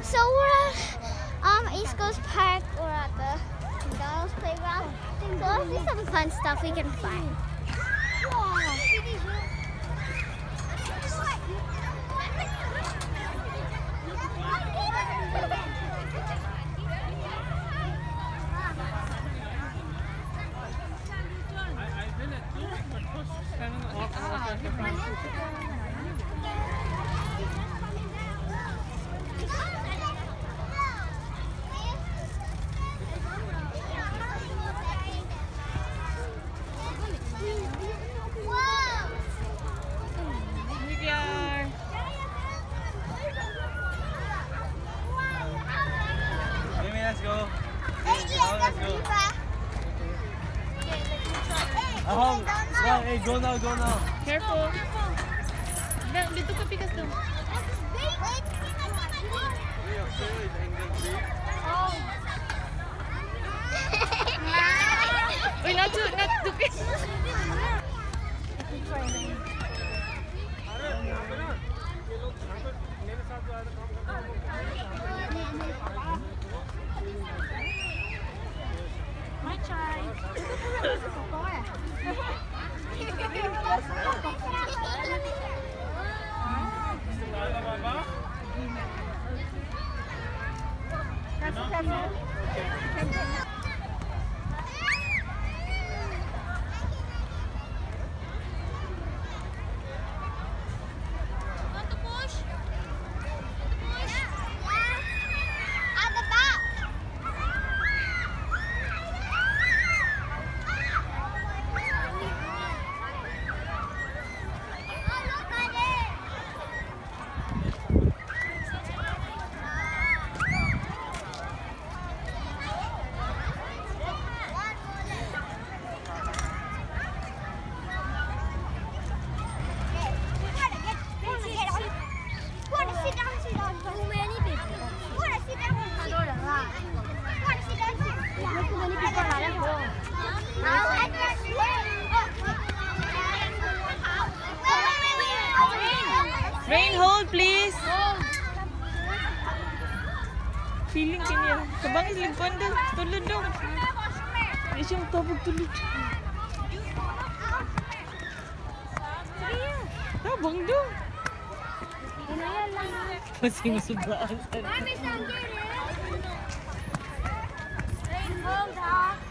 So we're at East Coast Park. We're at the McDonald's playground. So let's see some fun stuff we can find. Let's go. Hey, go now, go now. Careful. Dito ka pikas doon. Uy, not to pick. My child. Rayne, hold please. Feeling kanya. Kabang islingkuan daw. Tulod daw. Hindi siya magtabog tulod. Tabang daw. Kasi masubraan sa. Rayne, hold ha.